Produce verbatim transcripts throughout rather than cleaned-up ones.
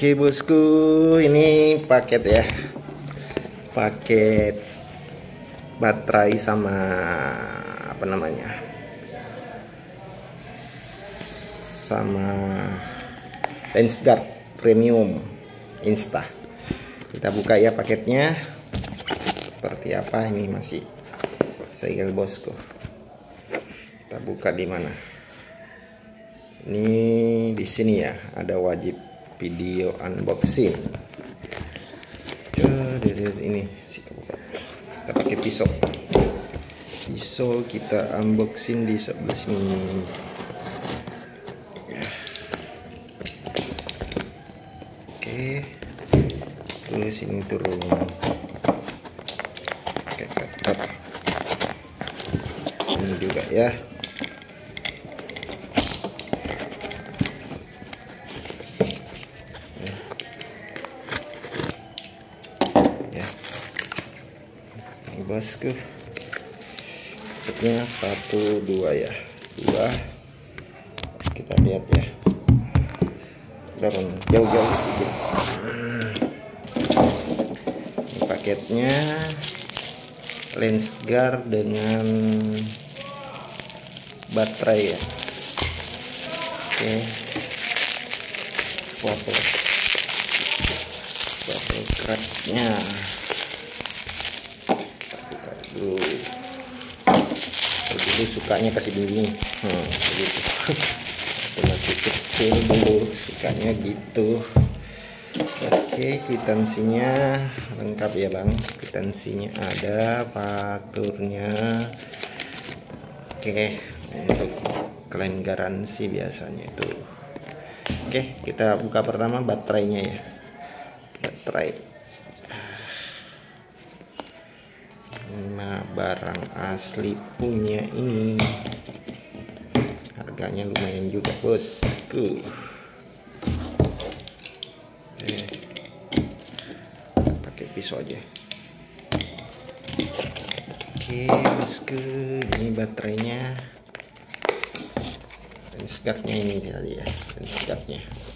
Oke bosku, ini paket ya, paket baterai sama apa namanya, sama lens guard premium Insta. Kita buka ya paketnya, seperti apa ini masih segel bosku. Kita buka di mana? Ini di sini ya, ada wajib video unboxing. Ini kita pakai pisau. Pisau kita unboxing di sebelah sini. Ya. Oke. Terus ini turun. Oke, ketat. Sini juga ya. Bosku, paketnya satu dua ya, dua. Kita lihat ya, dorong jauh-jauh sedikit. Ini paketnya lens guard dengan baterai ya. Oke, foto foto cardnya. Dulu dulu sukanya kasih begini, hmm, begitu. Masih kecil dulu sukanya gitu. Oke, kwitansinya lengkap ya bang, kwitansinya ada, fakturnya. Oke, untuk klaim garansi biasanya itu. Oke, kita buka pertama baterainya ya, baterai. Nah, barang asli punya ini, harganya lumayan juga bosku. Oke, pakai pisau aja. Oke bosku, ini baterainya, lens guardnya ini tadi ya, lens guardnya.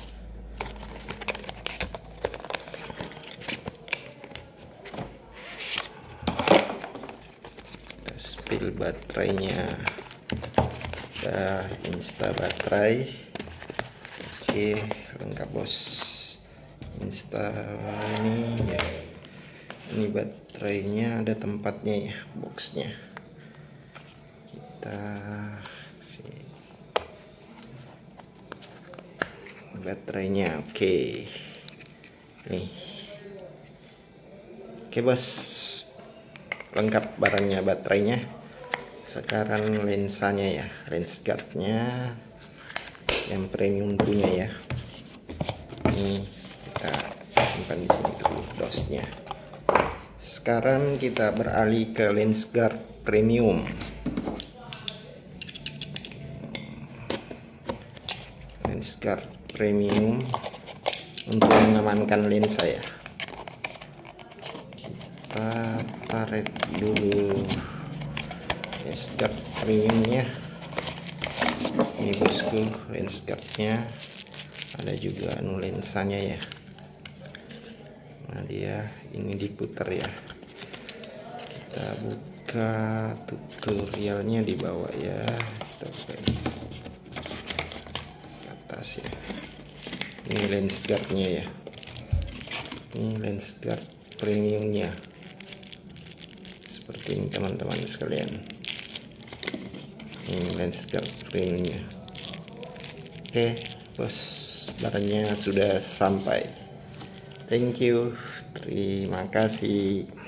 Pil baterainya, udah Insta baterai. Oke, lengkap bos. Insta ini ya, ini baterainya ada tempatnya ya, boxnya. Kita sih baterainya, oke. Nih, oke bos, lengkap barangnya, baterainya. Sekarang lensanya ya, lens guardnya yang premium punya ya. Ini kita simpan di sini dulu dosnya. Sekarang kita beralih ke lens guard premium. Lens guard premium untuk mengamankan lensa ya. Kita tarik dulu lens guard premiumnya. Ini bosku, lens guardnya, ada juga anu lensanya ya. Nah dia ini diputar ya. Kita buka tutorialnya di bawah ya. Kita buka ini ke atas ya. Ini lens guardnya ya. Ini lens guard premiumnya. Seperti ini teman-teman sekalian. Ini lens guard premiumnya. Oke bos, barangnya sudah sampai. Thank you, terima kasih.